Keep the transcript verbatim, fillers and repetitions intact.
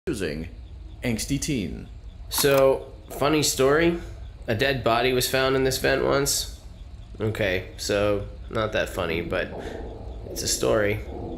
Using angsty teen. So, funny story. A dead body was found in this vent once. Okay, so not that funny, but it's a story.